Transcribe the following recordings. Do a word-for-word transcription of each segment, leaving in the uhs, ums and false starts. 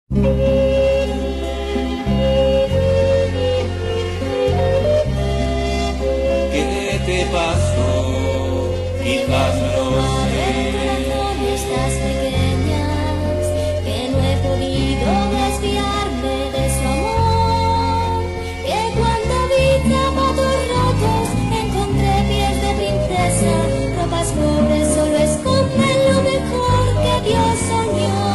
¿Qué te pasó? Quizás no sé. Estas pequeñas que no he podido desviarme de su amor, que cuando vi zapatos rotos encontré pies de princesa, ropas pobres solo esconden lo mejor que Dios soñó.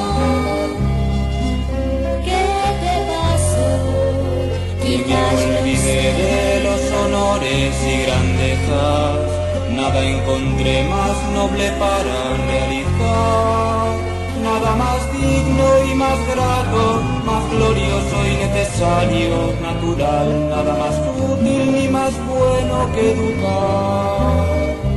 ¿Qué te pasó? Y me olvidé de los honores y grandezas, nada encontré más noble para realizar, nada más digno y más grato, más glorioso y necesario, natural, nada más útil ni más bueno que educar.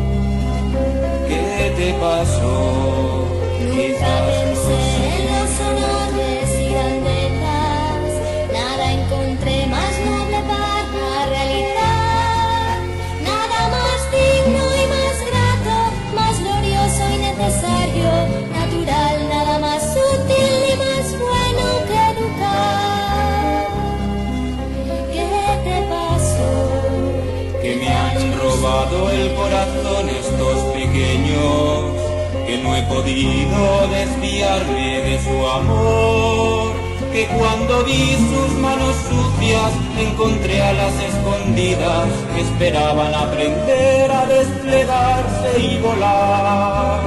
¿Qué te pasó? Nunca pensé en los honores y grandezas, nada encontré más noble para realizar, nada más digno y más grato, más glorioso y necesario, natural, nada más útil y más bueno que educar. ¿Qué te pasó? Que me han robado el corazón estos pequeños, que no he podido desviarme de su amor, que cuando vi sus manos sucias encontré a las escondidas que esperaban aprender a desplegarse y volar.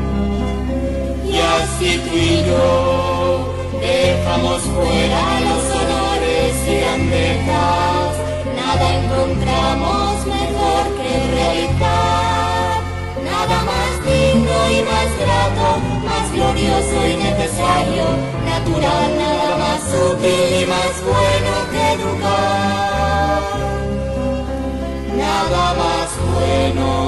Y así tú y yo dejamos fuera los honores y grandezas, nada encontramos mejor que realizar, nada más digno y más grato, más glorioso y necesario, natural, nada más útil y más bueno que educar, nada más bueno